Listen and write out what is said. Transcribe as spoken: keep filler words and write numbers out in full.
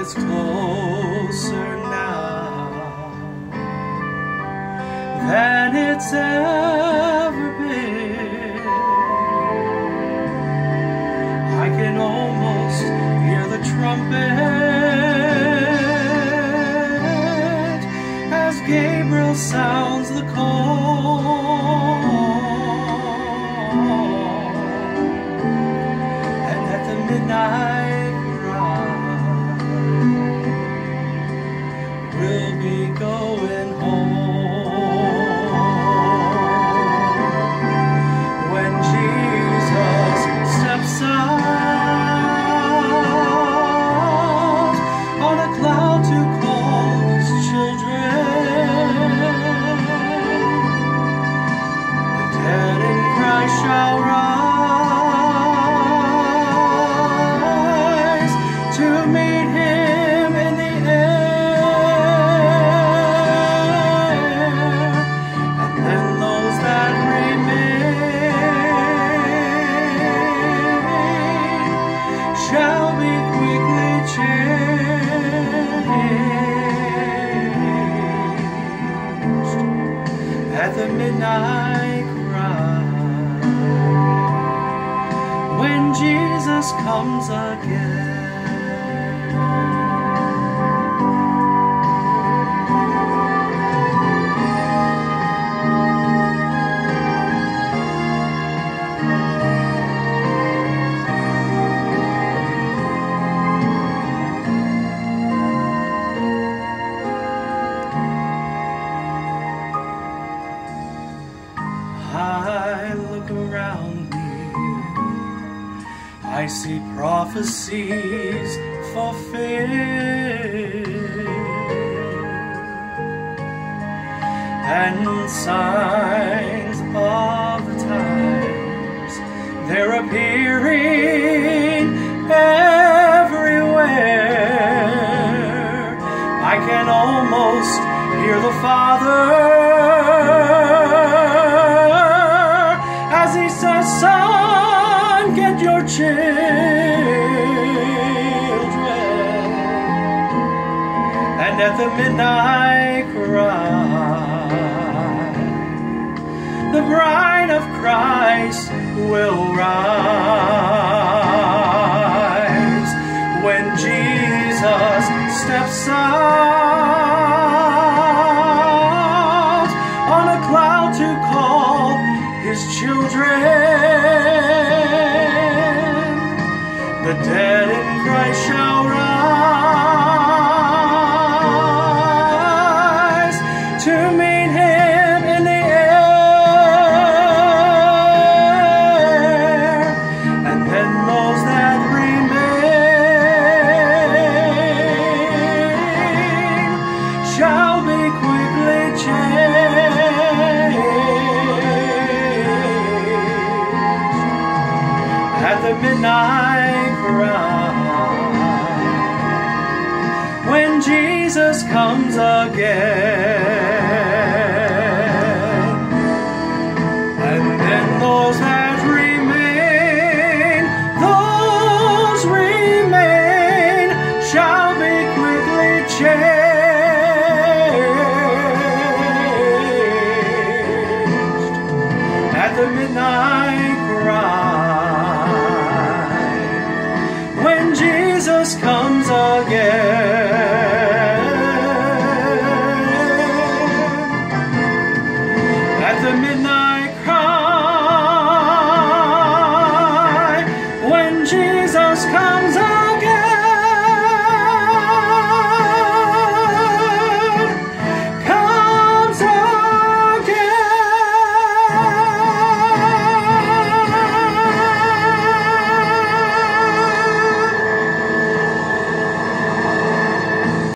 is closer now than it's ever been. I can almost hear the trumpet as Gabriel sounds the call. And at the midnight cry, we'll be going home. When Jesus steps out on a cloud to call his children, the dead in Christ shall rise to meet him in the air. And then those that remain shall be quickly changed at the midnight cry, when Jesus comes again. I look around me, I see prophecies fulfilled and signs of the times, they're appearing everywhere. I can almost hear the Father as he says, son, get your children. And at the midnight cry, the bride of Christ will rise. When Jesus steps out on a cloud to call his children, the dead in Christ shall rise to meet him in the air. And then those that remain shall be quickly changed at the midnight cry, when Jesus comes again. And then those that remain, those remain shall be quickly changed at the midnight